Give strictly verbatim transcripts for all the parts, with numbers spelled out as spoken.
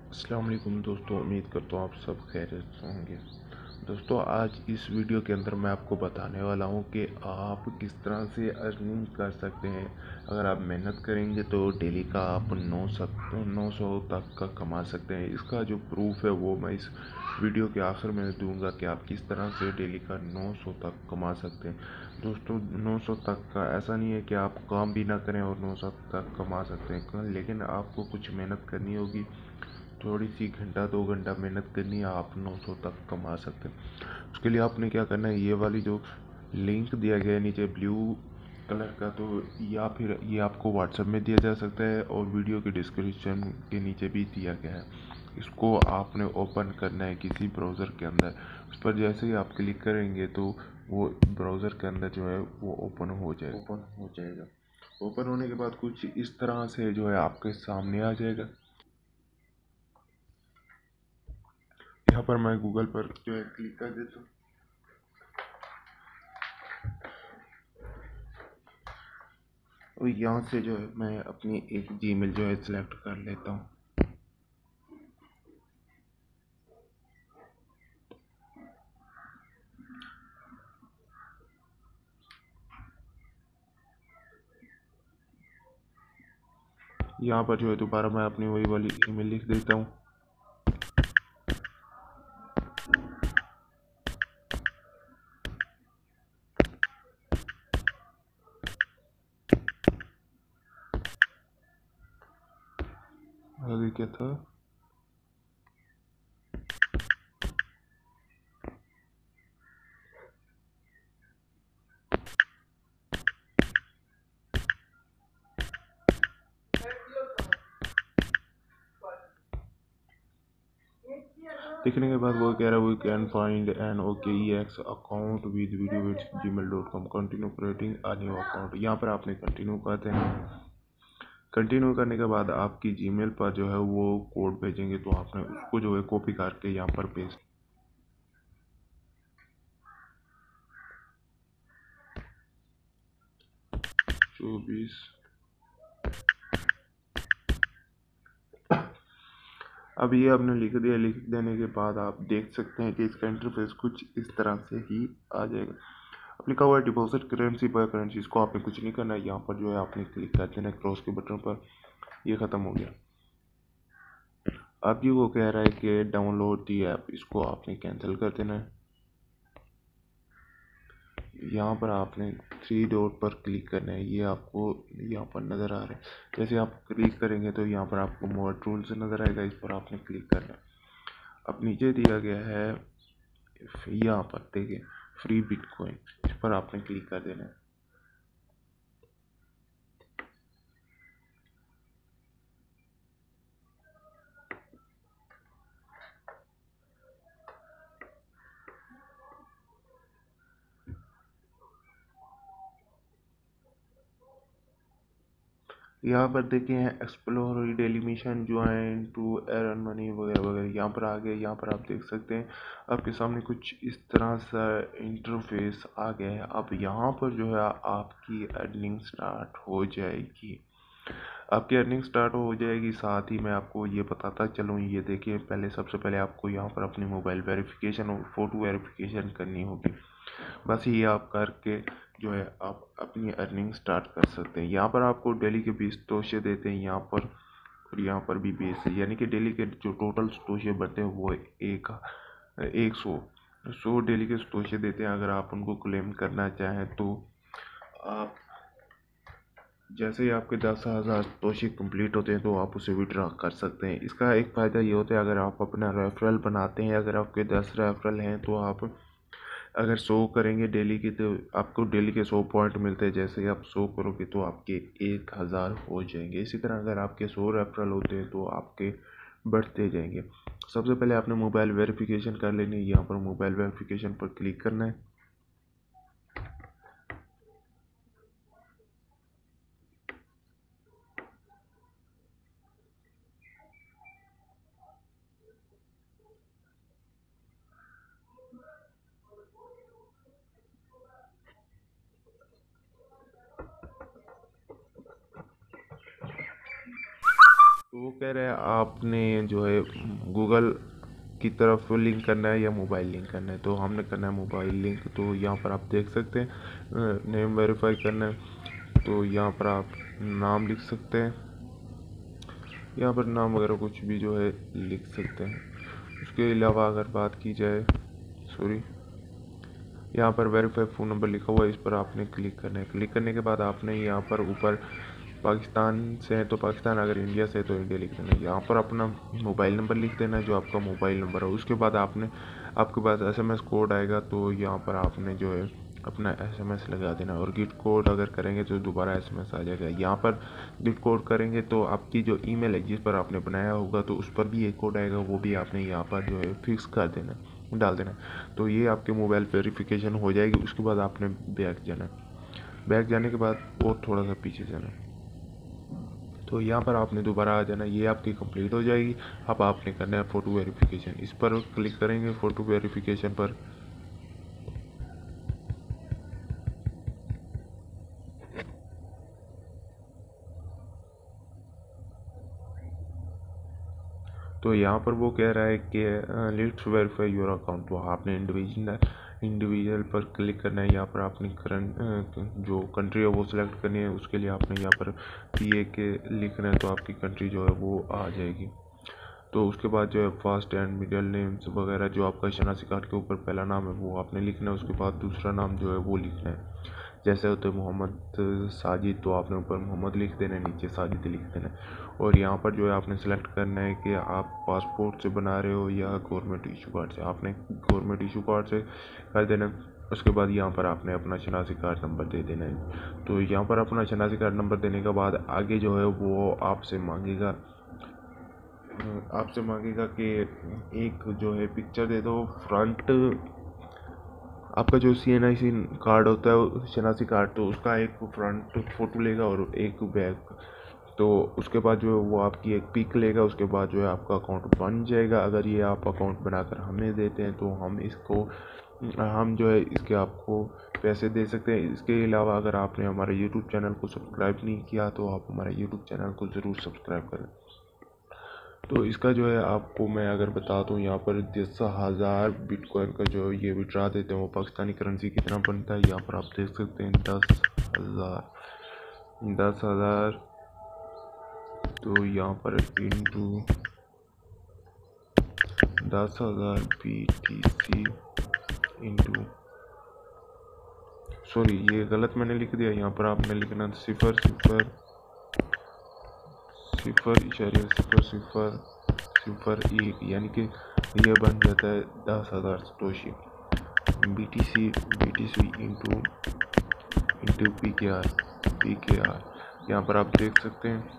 अस्सलाम वालेकुम दोस्तों, उम्मीद करता हूँ आप सब खैरियत से होंगे। दोस्तों, आज इस वीडियो के अंदर मैं आपको बताने वाला हूँ कि आप किस तरह से अर्निंग कर सकते हैं। अगर आप मेहनत करेंगे तो डेली का आप नौ सौ नौ सौ तक का कमा सकते हैं। इसका जो प्रूफ है वो मैं इस वीडियो के आखिर में दूंगा कि आप किस तरह से डेली का नौ सौ तक कमा सकते हैं। दोस्तों, नौ सौ तक का ऐसा नहीं है कि आप काम भी ना करें और नौ सौ तक कमा सकते हैं, लेकिन आपको कुछ मेहनत करनी होगी। थोड़ी सी घंटा दो घंटा मेहनत करनी है, आप नौ सौ तक कमा सकते हैं। उसके लिए आपने क्या करना है, ये वाली जो लिंक दिया गया है नीचे ब्लू कलर का, तो या फिर ये आपको व्हाट्सएप में दिया जा सकता है और वीडियो के डिस्क्रिप्शन के नीचे भी दिया गया है। इसको आपने ओपन करना है किसी ब्राउज़र के अंदर। उस पर जैसे ही आप क्लिक करेंगे तो वो ब्राउज़र के अंदर जो है वो ओपन हो जाए ओपन हो जाएगा। ओपन होने के बाद कुछ इस तरह से जो है आपके सामने आ जाएगा। यहाँ पर मैं गूगल पर जो है क्लिक कर देता हूँ और यहाँ से जो है मैं अपनी एक जीमेल जो है सिलेक्ट कर लेता हूँ। यहाँ पर जो है दोबारा मैं अपनी वही वाली ईमेल लिख देता हूँ। आगे क्या था? लिखने के बाद वो कह रहा है we can find an OKEx account with video with Gmail dot com continue creating a new account. यहाँ पर आपने कंटिन्यू करते हैं। कंटिन्यू करने के बाद आपकी जीमेल पर जो है वो कोड भेजेंगे, तो आपने उसको जो है कॉपी करके यहाँ पर पेस्ट। चौबीस अब ये आपने लिख दिया। लिख देने के बाद आप देख सकते हैं कि इसका इंटरफेस कुछ इस तरह से ही आ जाएगा। अब लिखा हुआ है डिपॉजिट करेंसी बाय करेंसी, इसको आपने कुछ नहीं करना है। यहाँ पर जो है आपने क्लिक कर देना क्रॉस के बटन पर। ये ख़त्म हो गया। अब ये वो कह रहा है कि डाउनलोड दी ऐप, इसको आपने कैंसिल कर देना है। यहाँ पर आपने थ्री डॉट पर क्लिक करना है। ये आपको यहाँ पर नज़र आ रहा है। जैसे आप क्लिक करेंगे तो यहाँ पर आपको मोर टूल्स नज़र आएगा, इस पर आपने क्लिक करना है। अब नीचे दिया गया है, यहाँ पर देखिए फ्री बिटकॉइन, इस पर आपने क्लिक कर देना है। यहाँ पर देखें explore daily mission join to earn money वगैरह वगैरह, यहाँ पर आ गए। यहाँ पर आप देख सकते हैं आपके सामने कुछ इस तरह सा इंटरफेस आ गया है। अब यहाँ पर जो है आपकी अर्निंग स्टार्ट हो जाएगी। आपकी अर्निंग स्टार्ट हो जाएगी। साथ ही मैं आपको ये बताता चलूँ, ये देखिए पहले सबसे पहले आपको यहाँ पर अपनी मोबाइल वेरिफिकेशन और फ़ोटो वेरिफिकेशन करनी होगी। बस ये आप करके जो है आप अपनी अर्निंग स्टार्ट कर सकते हैं। यहाँ पर आपको डेली के बीस तोशे देते हैं यहाँ पर, और यहाँ पर भी बीस, यानी कि डेली के जो टोटल तोशे बनते हैं वो एक एक सौ सौ डेली के तोशे देते हैं। अगर आप उनको क्लेम करना चाहें तो आप जैसे ही आपके दस हज़ार तोशे कंप्लीट होते हैं तो आप उसे विड्रॉ कर सकते हैं। इसका एक फ़ायदा ये होता है, अगर आप अपना रेफरल बनाते हैं, अगर आपके दस रेफरल हैं तो आप अगर सौ करेंगे डेली की तो आपको डेली के सौ पॉइंट मिलते हैं। जैसे ही आप सौ करोगे तो आपके एक हज़ार हो जाएंगे। इसी तरह अगर आपके सौ रेफरल होते हैं तो आपके बढ़ते जाएंगे। सबसे पहले आपने मोबाइल वेरिफिकेशन कर लेनी है। यहाँ पर मोबाइल वेरिफिकेशन पर क्लिक करना है। तो वो कह रहे हैं आपने जो है गूगल की तरफ लिंक करना है या मोबाइल लिंक करना है। तो हमने करना है मोबाइल लिंक। तो यहाँ पर आप देख सकते हैं नेम वेरीफाई करना है। तो यहाँ पर आप नाम लिख सकते हैं, यहाँ पर नाम वगैरह कुछ भी जो है लिख सकते हैं। उसके अलावा अगर बात की जाए, सॉरी, यहाँ पर वेरीफाई फ़ोन नंबर लिखा हुआ है, इस पर आपने क्लिक करना है। क्लिक करने के बाद आपने यहाँ पर ऊपर पाकिस्तान से है तो पाकिस्तान, अगर इंडिया से है तो इंडिया लिख देना है। यहाँ पर अपना मोबाइल नंबर लिख देना है, जो आपका मोबाइल नंबर है। उसके बाद आपने आपके पास एसएमएस कोड आएगा, तो यहाँ पर आपने जो है अपना एसएमएस लगा देना। और गिट कोड अगर करेंगे तो दोबारा एसएमएस आ जाएगा। यहाँ पर गिट कोड करेंगे तो आपकी जो ईमेल है जिस पर आपने बनाया होगा तो उस पर भी एक कोड आएगा, वो भी आपने यहाँ पर जो है फिक्स कर देना, डाल देना। तो ये आपके मोबाइल वेरिफिकेशन हो जाएगी। उसके बाद आपने बैक जाना, बैक जाने के बाद और थोड़ा सा पीछे जाना, तो यहाँ पर आपने दोबारा आ जाना। ये आपकी कंप्लीट हो जाएगी। अब आपने करना है फ़ोटो वेरिफिकेशन। इस पर क्लिक करेंगे फ़ोटो वेरिफिकेशन पर। तो यहाँ पर वो कह रहा है कि लेट्स वेरीफाई योर अकाउंट। तो आपने इंडिविजुअल इंडिविजुअल पर क्लिक करना है। यहाँ पर आपने करंट जो कंट्री है वो सिलेक्ट करनी है। उसके लिए आपने यहाँ पर पी ए के लिखना है, तो आपकी कंट्री जो है वो आ जाएगी। तो उसके बाद जो है फर्स्ट एंड मिडिल नेम्स वगैरह जो आपका शनासी कार्ड के ऊपर पहला नाम है वो आपने लिखना है। उसके बाद दूसरा नाम जो है वो लिखना है। जैसे होते मोहम्मद साजिद, तो आपने ऊपर मोहम्मद लिख देना है, नीचे साजिद लिख देना है। और यहाँ पर जो है आपने सेलेक्ट करना है कि आप पासपोर्ट से बना रहे हो या गवर्नमेंट इशू कार्ड से। आपने गवर्नमेंट इशू कार्ड से कर देना है। उसके बाद यहाँ पर आपने अपना शनासी कार्ड नंबर दे देना है। तो यहाँ पर अपना शनासी कार्ड नंबर देने के बाद आगे जो है वो आपसे मांगेगा आपसे मांगेगा कि एक जो है पिक्चर दे दो फ्रंट, आपका जो सी एन आई सी कार्ड होता है शनासी कार्ड, तो उसका एक फ्रंट फोटो लेगा और एक बैक। तो उसके बाद जो है वो आपकी एक पिक लेगा। उसके बाद जो है आपका अकाउंट बन जाएगा। अगर ये आप अकाउंट बनाकर हमें देते हैं तो हम इसको हम जो है इसके आपको पैसे दे सकते हैं। इसके अलावा अगर आपने हमारे यूट्यूब चैनल को सब्सक्राइब नहीं किया तो आप हमारे यूट्यूब चैनल को ज़रूर सब्सक्राइब करें। तो इसका जो है आपको मैं अगर बता दूँ, यहाँ पर दस हज़ार बिटकॉइन का जो ये विड्रा देते हैं वो पाकिस्तानी करेंसी कितना बनता है यहाँ पर आप देख सकते हैं। दस हज़ार दस हज़ार तो यहाँ पर इंटू दस हज़ार B T C into, sorry ये गलत मैंने लिख दिया। यहाँ पर आपने लिखना सिफर सिफर सिफर इशारे सिफर सिफर सिफर एक, यानी कि ये बन जाता है दस हज़ार Satoshi. B T C B T C into into P K R P K R यहाँ पर आप देख सकते हैं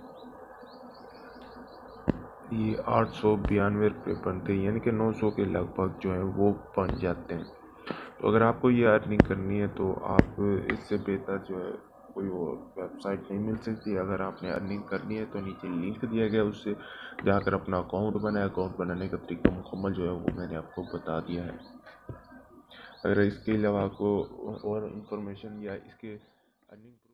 ये आठ सौ बयानवे रुपये बनते हैं, यानी कि नौ सौ के लगभग जो है वो बन जाते हैं। तो अगर आपको ये अर्निंग करनी है तो आप इससे बेहतर जो है कोई वो वेबसाइट नहीं मिल सकती। अगर आपने अर्निंग करनी है तो नीचे लिंक दिया गया, उससे जाकर अपना अकाउंट बनाए। अकाउंट बनाने का तरीका मुकम्मल जो है वो मैंने आपको बता दिया है। अगर इसके अलावा आपको और इन्फॉर्मेशन या इसके अर्निंग